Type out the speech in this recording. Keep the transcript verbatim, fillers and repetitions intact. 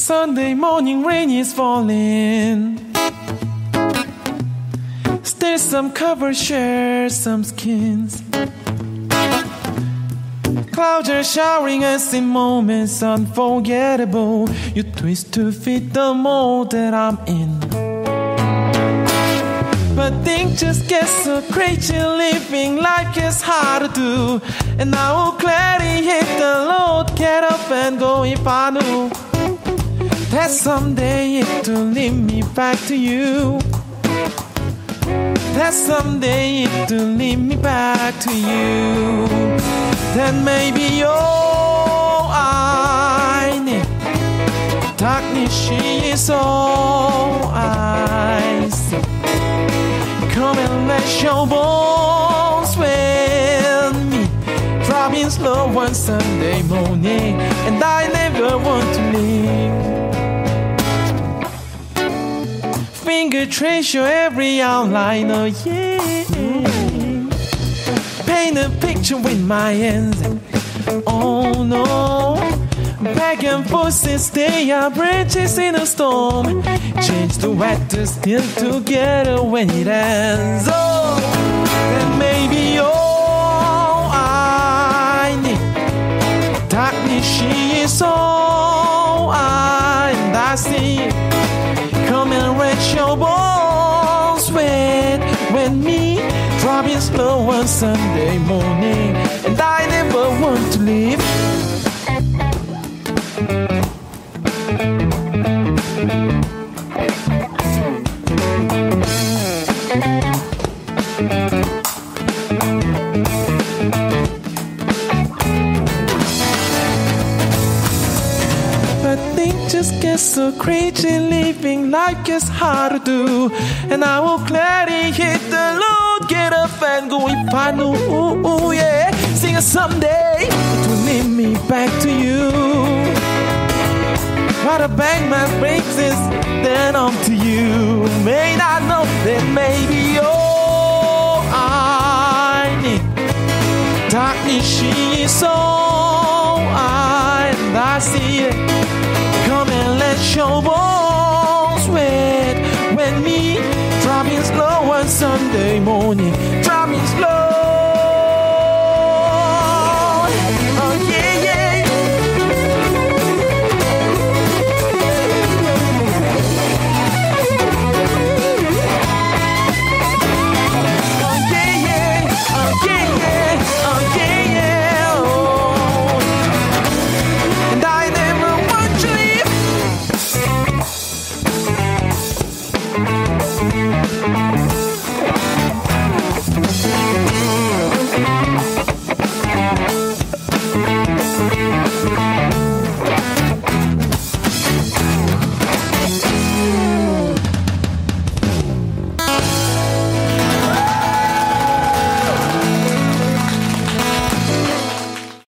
Sunday morning rain is falling. Still some covers share some skins. Clouds are showering us in moments unforgettable. You twist to fit the mold that I'm in. But things just get so crazy, living life gets hard to do. And I will gladly hit the load, get up and go if I knew that someday it will lead me back to you. That someday it will lead me back to you. Then maybe all I need, darkness she is all I see. Come and let your bones with me, dropping slow one Sunday morning, and I never want to leave. Finger trace your every outline, oh yeah. Paint a picture with my hands, oh no. Back and forth since they are branches in a storm. Change the weather still together when it ends. Oh, then maybe all I need, darkness she is all I, and I see. Come and rest your bones with, with me, dropping slow one Sunday morning, and I never want to leave. But things just get so crazy, living life gets hard to do. And I will gladly hit the load, get up and go if I know, ooh, ooh, yeah. Sing a someday to lead me back to you. What a bang my breaks is, then on to you. May not know that maybe all I need, darkness she is all I, and I see it. Come and let your bones wet when me, dropping slow one Sunday morning, dropping slow. Oh yeah, yeah. Oh yeah, yeah. Oh yeah, yeah. Oh yeah, yeah. Oh. And I never want to leave.